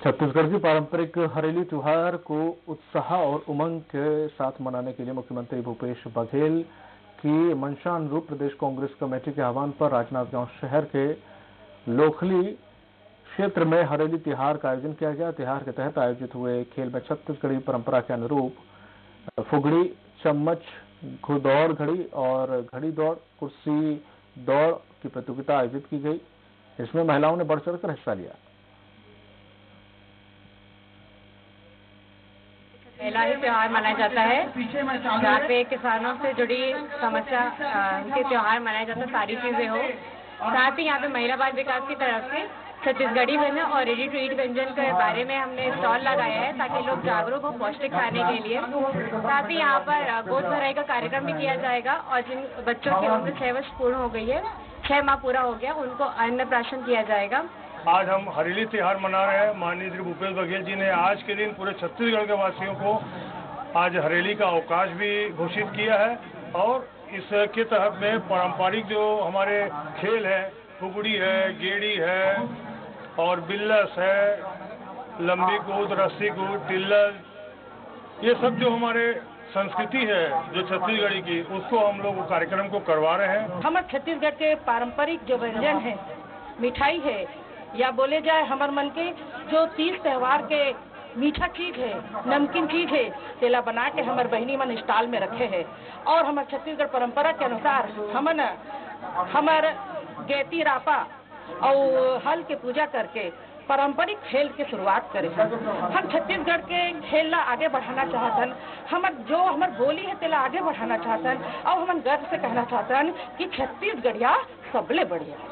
छत्तीसगढ़ की पारंपरिक हरेली त्योहार को उत्साह और उमंग के साथ मनाने के लिए मुख्यमंत्री भूपेश बघेल की मंशा अनुरूप प्रदेश कांग्रेस कमेटी के आह्वान पर राजनांदगांव शहर के लोखली क्षेत्र में हरेली त्योहार का आयोजन किया गया। त्योहार के तहत आयोजित हुए खेल में छत्तीसगढ़ी परंपरा के अनुरूप फुगड़ी, चम्मच, घुड़दौड़ घड़ी और घड़ी दौड़, कुर्सी दौड़ की प्रतियोगिता आयोजित की गई। इसमें महिलाओं ने बढ़ चढ़कर हिस्सा लिया। पहला ही त्योहार मनाया जाता है जहाँ पे किसानों से जुड़ी समस्या उनके त्योहार मनाया जाता है, सारी चीजें हो। साथ ही यहाँ पे महिला बाल विकास की तरफ से छत्तीसगढ़ी व्यंजन और रेडी टू ईट व्यंजन के बारे में हमने स्टॉल लगाया है ताकि लोग जागरूक हो पौष्टिक खाने के लिए। साथ ही यहाँ पर गोद भराई का कार्यक्रम भी किया जाएगा और जिन बच्चों की उम्र 6 वर्ष पूर्ण हो गई है, 6 माह पूरा हो गया, उनको अन्नप्राशन किया जाएगा। आज हम हरेली त्योहार मना रहे हैं। माननीय श्री भूपेश बघेल जी ने आज के दिन पूरे छत्तीसगढ़ के वासियों को आज हरेली का अवकाश भी घोषित किया है और इसके तहत में पारंपरिक जो हमारे खेल है, फुगड़ी है, गेड़ी है और बिल्लस है, लंबी कूद, रस्सी कूद, टिल्लर, ये सब जो हमारे संस्कृति है जो छत्तीसगढ़ी की, उसको हम लोग कार्यक्रम को करवा रहे हैं। हमारे छत्तीसगढ़ के पारंपरिक जो व्यंजन है, मिठाई है या बोले जाए हमारे मन के जो 30 त्योहार के मीठा चीज है, नमकीन चीज है, तेला बना के हमारे बहनी मन स्टॉल में रखे हैं और हमारे छत्तीसगढ़ परंपरा के अनुसार हमारे गेती रापा और हल के पूजा करके पारंपरिक खेल की शुरुआत करें। हम छत्तीसगढ़ के खेल ला आगे बढ़ाना चाहतन, हमार बोली है तेला आगे बढ़ाना चाहतन और हम गर्व से कहना चाहतन कि छत्तीसगढ़िया सबले बढ़िया।